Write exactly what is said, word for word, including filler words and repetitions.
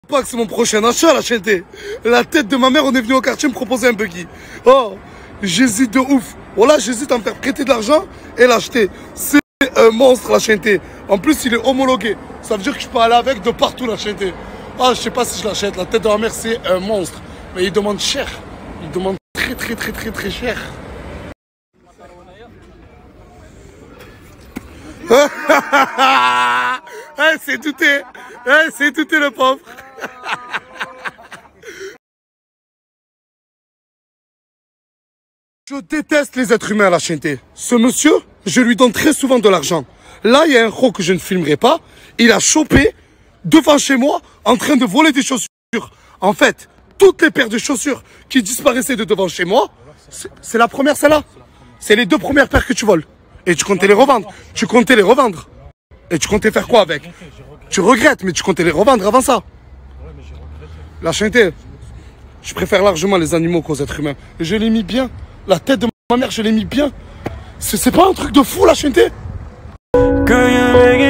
Pas que c'est mon prochain achat, la chaîneté. La tête de ma mère, on est venu au quartier me proposer un buggy. Oh, j'hésite de ouf. Voilà, j'hésite à me faire prêter de l'argent et l'acheter. C'est un monstre, la chaîneté. En plus, il est homologué. Ça veut dire que je peux aller avec de partout, la chaîneté. Ah, je sais pas si je l'achète. La tête de ma mère, c'est un monstre. Mais il demande cher. Il demande très, très, très, très, très cher. Eh, c'est douté. Eh, c'est douté, le pauvre. Je déteste les êtres humains à la chaîneté. Ce monsieur, je lui donne très souvent de l'argent. Là, il y a un gros que je ne filmerai pas. Il a chopé devant chez moi en train de voler des chaussures. En fait, toutes les paires de chaussures qui disparaissaient de devant chez moi, c'est la première, celle-là. C'est les deux premières paires que tu voles. Et tu comptais les revendre. Tu comptais les revendre. Et tu comptais faire quoi avec? Tu regrettes, mais tu comptais les revendre avant ça. La chaîneté, je préfère largement les animaux qu'aux êtres humains. Et je l'ai mis bien. La tête de ma mère, je l'ai mis bien. C'est pas un truc de fou, la chaîneté?